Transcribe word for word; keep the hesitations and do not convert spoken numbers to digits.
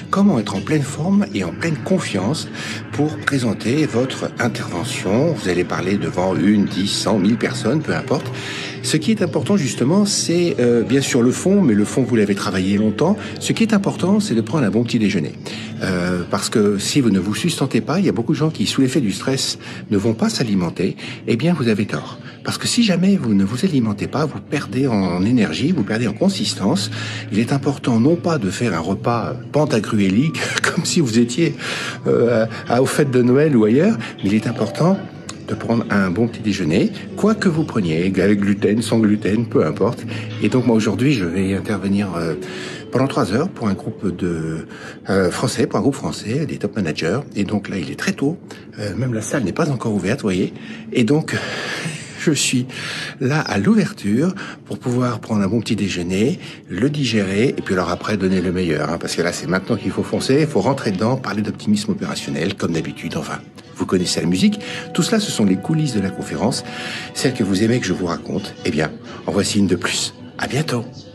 comment être en pleine forme et en pleine confiance pour présenter votre intervention. Vous allez parler devant une, dix, cent, mille personnes, peu importe. Ce qui est important justement, c'est euh, bien sûr le fond, mais le fond vous l'avez travaillé longtemps. Ce qui est important, c'est de prendre un bon petit déjeuner. Euh, parce que si vous ne vous sustentez pas, il y a beaucoup de gens qui, sous l'effet du stress, ne vont pas s'alimenter. Eh bien, vous avez tort. Parce que si jamais vous ne vous alimentez pas, vous perdez en énergie, vous perdez en consistance. Il est important non pas de faire un repas pantagruélique, comme si vous étiez euh, à, aux fêtes de Noël ou ailleurs, mais il est important de prendre un bon petit déjeuner, quoi que vous preniez, avec gluten, sans gluten, peu importe. Et donc moi aujourd'hui, je vais intervenir euh, pendant trois heures pour un groupe de euh, français, pour un groupe français, des top managers. Et donc là, il est très tôt, euh, même la salle n'est pas encore ouverte, vous voyez. Et donc je suis là à l'ouverture pour pouvoir prendre un bon petit déjeuner, le digérer et puis alors après donner le meilleur. Hein, parce que là, c'est maintenant qu'il faut foncer, il faut rentrer dedans, parler d'optimisme opérationnel comme d'habitude. Enfin, vous connaissez la musique. Tout cela, ce sont les coulisses de la conférence, celles que vous aimez que je vous raconte. Eh bien, en voici une de plus. À bientôt.